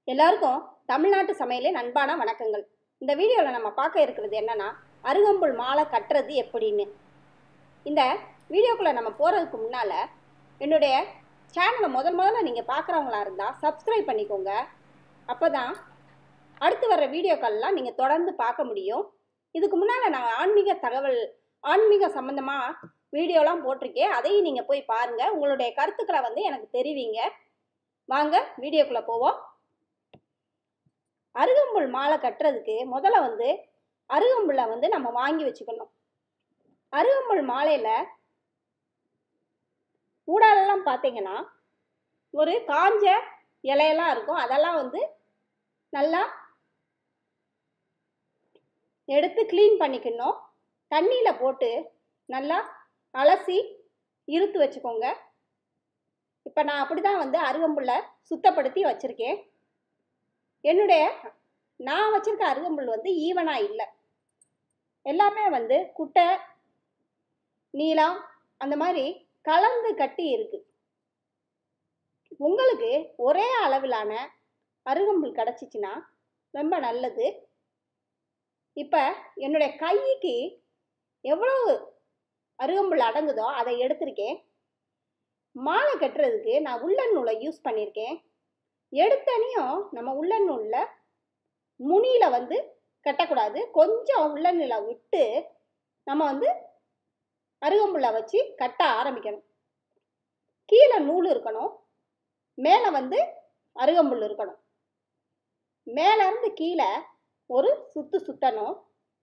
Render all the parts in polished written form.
எல்லாருக்கும் தமிழ்நாட்டு சமையலின் அன்பான வணக்கங்கள். இந்த வீடியோவில் நம்ம பார்க்க இருக்கிறது என்னன்னா, அருகம்புல் மாலை கட்டுறது எப்படின்னு. இந்த வீடியோக்குள்ளே நம்ம போகிறதுக்கு முன்னால் என்னுடைய சேனலை முதல்ல நீங்கள் பார்க்குறவங்களா இருந்தால் சப்ஸ்கிரைப் பண்ணிக்கோங்க. அப்போ தான் அடுத்து வர்ற வீடியோக்கள்லாம் நீங்கள் தொடர்ந்து பார்க்க முடியும். இதுக்கு முன்னால் நான் ஆன்மீக சம்மந்தமாக வீடியோலாம் போட்டிருக்கேன். அதையும் நீங்கள் போய் பாருங்கள். உங்களுடைய கருத்துக்களை எனக்கு தெரிவிங்க. வாங்க வீடியோக்குள்ளே போவோம். அருகம்புல் மாலை கட்டுறதுக்கு முதல்ல அருகம்புல்லை நம்ம வாங்கி வச்சுக்கணும். அருகம்புல் மாலையில் ஊடாலெல்லாம் பார்த்தீங்கன்னா ஒரு காஞ்ச இலையெல்லாம் இருக்கும். அதெல்லாம் நல்லா எடுத்து க்ளீன் பண்ணிக்கணும். தண்ணியில் போட்டு நல்லா அலசி இறுத்து வச்சுக்கோங்க. இப்போ நான் அப்படி தான் அருகம்புல்லை சுத்தப்படுத்தி வச்சுருக்கேன். நான் வச்சிருக்க அருகம்புல் ஈவனாக இல்லை. எல்லாமே குட்டை நீளம் அந்த மாதிரி கலந்து கட்டி இருக்கு. உங்களுக்கு ஒரே அளவிலான அருகம்புல் கிடச்சிச்சின்னா ரொம்ப நல்லது. இப்போ என்னுடைய கைக்கு எவ்வளவு அருகம்புல் அடங்குதோ அதை எடுத்திருக்கேன். மாலை கட்டுறதுக்கு நான் உள்ளன் நூலை யூஸ் பண்ணியிருக்கேன். எடுத்தனையும் நம்ம உள்ளன் நூலில் முனியில் கட்டக்கூடாது. கொஞ்சம் உள்ளன் நூலை விட்டு நம்ம அருகம்புல்லை வச்சு கட்ட ஆரம்பிக்கணும். கீழே நூல் இருக்கணும், மேலே அருகம்புல் இருக்கணும். மேலேருந்து கீழே ஒரு சுத்தணும்.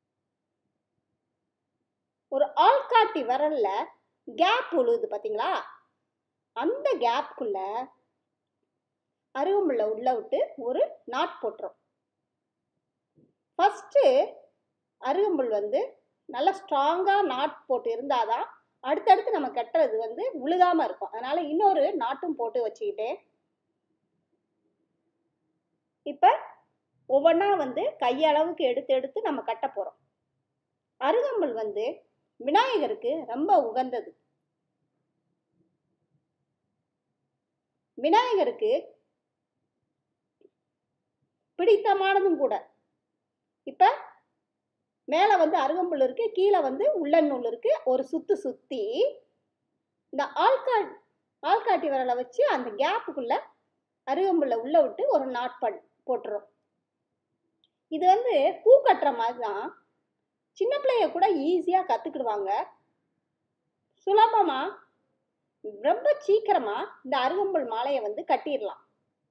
ஒரு ஆள்காட்டி விரல்ல கேப் உழுவுது பார்த்தீங்களா? அந்த கேப்புக்குள்ள அருகம்புல்லை உள்ள விட்டு ஒரு நாட் போட்டுரும். ஃபஸ்ட்டு அருகம்புல் நல்லா ஸ்ட்ராங்காக நாட் போட்டு இருந்தால் தான் அடுத்தடுத்து நம்ம கட்டுறது உழுகாமல் இருக்கும். அதனால் இன்னொரு நாட்டும் போட்டு வச்சுக்கிட்டேன். இப்போ ஒவ்வொன்றா கையளவுக்கு எடுத்து நம்ம கட்ட போகிறோம். அருகம்புல் விநாயகருக்கு ரொம்ப உகந்தது. விநாயகருக்கு பிடித்தமானதும் கூட. இப்போ மேலே அருகம்புல் இருக்கு, கீழே உள்ளன் நூல் இருக்கு. ஒரு சுத்தி இந்த ஆள்காட்டி விரலை வச்சு அந்த கேப்புக்குள்ள அருகம்புல்லை உள்ள விட்டு ஒரு நாட் போட்டுரும். இது பூ கட்டுற மாதிரி தான். சின்ன பிள்ளைய கூட ஈஸியாக கற்றுக்கிடுவாங்க. சுலபமாக ரொம்ப சீக்கிரமாக இந்த அருகம்புல் மாலையை கட்டிடலாம்.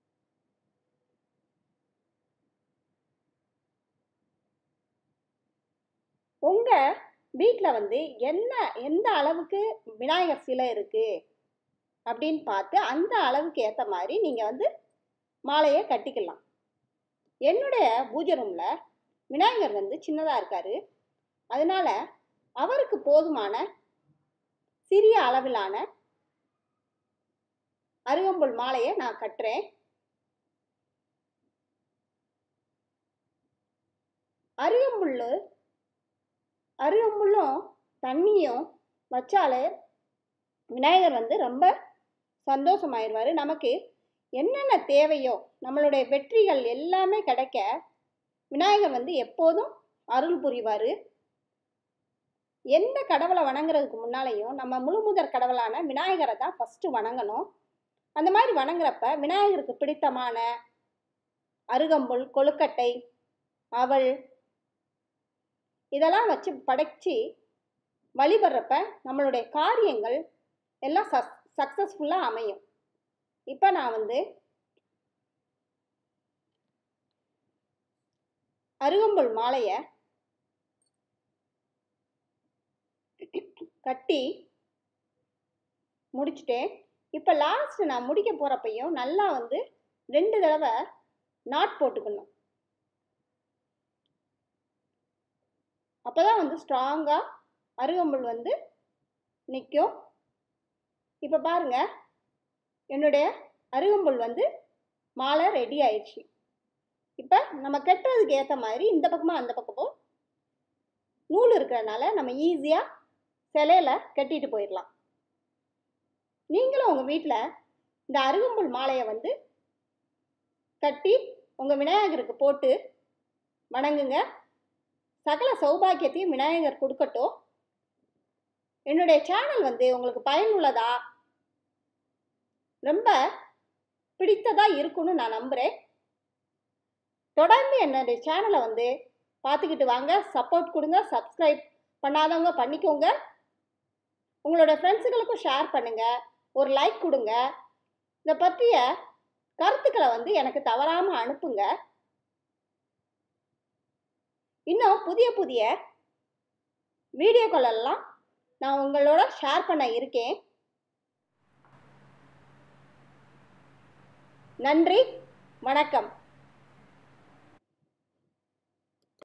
உங்கள் வீட்டில் எந்த அளவுக்கு விநாயகர் சிலை இருக்குது அப்படின்னு பார்த்து அந்த அளவுக்கு ஏற்ற மாதிரி நீங்கள் மாலையை கட்டிக்கலாம். என்னுடைய பூஜை ரூமில் விநாயகர் சின்னதாக இருக்கார். அதனால் அவருக்கு போதுமான சிறிய அளவிலான அருகம்புல் மாலையை நான் கட்டுறேன். அருகம்புல்லும் தண்ணியும் வச்சாலே விநாயகர் ரொம்ப சந்தோஷமாயிருவார். நமக்கு என்னென்ன தேவையோ நம்மளுடைய வெற்றிகள் எல்லாமே கிடைக்க விநாயகர் எப்போதும் அருள் புரிவார். எந்த கடவுளை வணங்குறதுக்கு முன்னாலேயும் நம்ம முழுமுதற் கடவுளான விநாயகரை தான் ஃபஸ்ட்டு வணங்கணும். அந்த மாதிரி வணங்குறப்ப விநாயகருக்கு பிடித்தமான அருகம்புல், கொழுக்கட்டை, அவல் இதெல்லாம் வச்சு படைச்சி வழிபடுறப்ப நம்மளுடைய காரியங்கள் எல்லாம் சக்ஸஸ்ஃபுல்லாக அமையும். இப்போ நான் அருகம்புல் மாலையை கட்டி முடிச்சிட்டேன். இப்போ லாஸ்ட் நான் முடிக்க போகிறப்பையும் நல்லா 2 தடவை நாட் போட்டுக்கணும். அப்போ தான் ஸ்ட்ராங்காக அருகம்புல் நிற்கும். இப்போ பாருங்கள், என்னுடைய அருகம்புல் மாலை ரெடி ஆயிடுச்சு. இப்போ நம்ம கட்டுறதுக்கு ஏற்ற மாதிரி இந்த பக்கமாக அந்த பக்கமும் நூல் இருக்கிறதுனால நம்ம ஈஸியாக சிலையில் கட்டிட்டு போயிடலாம். நீங்களும் உங்கள் வீட்டில் இந்த அருகம்புல் மாலையை கட்டி உங்கள் விநாயகருக்கு போட்டு வணங்குங்க. சகல சௌபாக்கியத்தையும் விநாயகர் கொடுக்கட்டும். என்னுடைய சேனல் உங்களுக்கு பயனுள்ளதா, ரொம்ப பிடித்ததா இருக்குன்னு நான் நம்புகிறேன். தொடர்ந்து என்னுடைய சேனலை பார்த்துக்கிட்டு வாங்க, சப்போர்ட் கொடுங்க. சப்ஸ்கிரைப் பண்ணாதவங்க பண்ணிக்கோங்க. உங்களோட ஃப்ரெண்ட்ஸுகளுக்கும் ஷேர் பண்ணுங்கள், ஒரு லைக் கொடுங்க. இதை பற்றிய கருத்துக்களை எனக்கு தவறாமல் அனுப்புங்க. இன்னும் புதிய புதிய வீடியோக்களெல்லாம் நான் உங்களோட ஷேர் பண்ண இருக்கேன். நன்றி, வணக்கம்.